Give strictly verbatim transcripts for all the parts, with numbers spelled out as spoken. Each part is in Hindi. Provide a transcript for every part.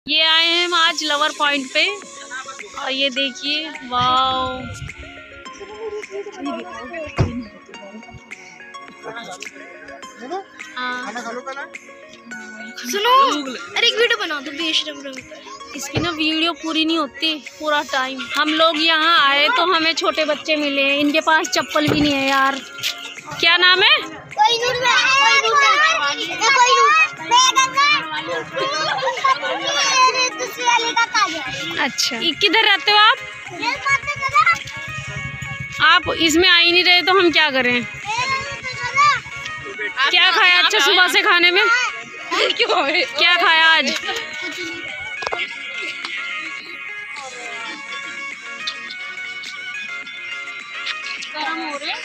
ये आए हैं हम आज लवर पॉइंट पे और ये देखिए वाओ। सुनो, अरे एक वीडियो बना दो बेशरम रंग। इसकी ना वीडियो पूरी नहीं होती पूरा टाइम। हम लोग यहाँ आए तो हमें छोटे बच्चे मिले, इनके पास चप्पल भी नहीं है यार। क्या नाम है? कोई नूर में, कोई नूर में, कोई नूर। अच्छा, किधर रहते हो आप? आप इसमें आ ही नहीं रहे तो हम क्या करें? क्या खाया अच्छा सुबह से खाने में? क्या खाया आज? गरम हो रहे।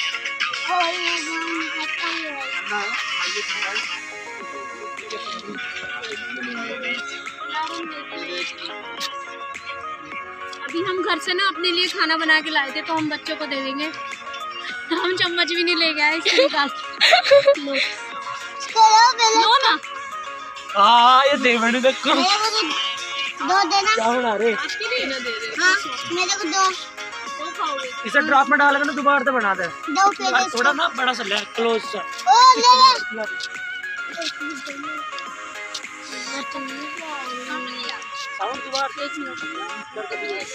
अभी हम घर से ना अपने लिए खाना बना के लाए थे तो हम बच्चों को दे देंगे। हम चम्मच भी नहीं ले गए इसके निकाल। लो लो ना। हाँ ये दे मैंने देखो। दो देना। क्या बना रहे? आपके लिए ना दे दे। हाँ मेरे को दो। दो खाओगे? इसे ड्रॉप में डालेगा ना दोबारा से बना दे। दो पहले। थोड़ा ना बड़ा सा ले क्लोज सा। ओ ले ले। साउंड दोबारा एक मिनट।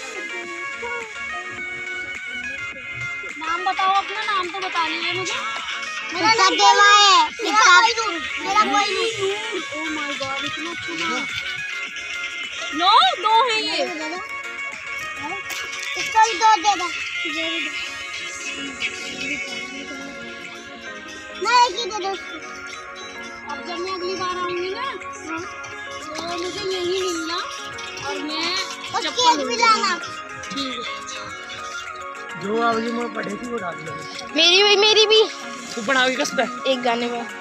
नाम बताओ अपना, नाम तो बता लीजिए मुझे। मेरा नाम देवा है। मेरा कोई नहीं। ओह माय गॉड, इतना अच्छा। नो दो है ये। इसको भी दो दे दो। मैं एक ही दे दो। अब जब मैं अगली बार आऊंगी ना तो मुझे यही मिलना और मैं चप्पल भी लाना। ठीक है। जो आवजी में पढ़े थी वो डाल दे। मेरी भी मेरी भी। तू बनावी कसता है एक गाने में।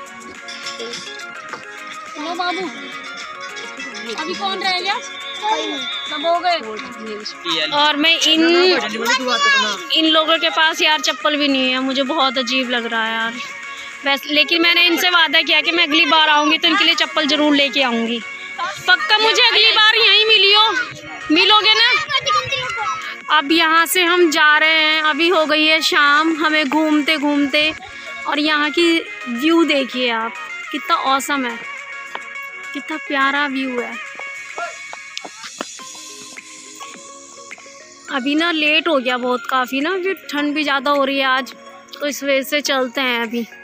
लो बाबू, अभी कौन रह गया? सब हो गए। और मैं इन इन लोगों के पास यार चप्पल भी नहीं है, मुझे बहुत अजीब लग रहा है यार। वैसे लेकिन मैंने इनसे वादा किया कि मैं अगली बार आऊंगी तो इनके लिए चप्पल जरूर लेके आऊंगी। पक्का मुझे अगली बार यहीं मिलियो, मिलोगे ना? अब यहाँ से हम जा रहे हैं, अभी हो गई है शाम। हमें घूमते घूमते और यहाँ की व्यू देखिए आप, कितना औसम है, कितना प्यारा व्यू है। अभी ना लेट हो गया बहुत काफ़ी ना, फिर ठंड भी ज़्यादा हो रही है आज, तो इस वजह से चलते हैं अभी।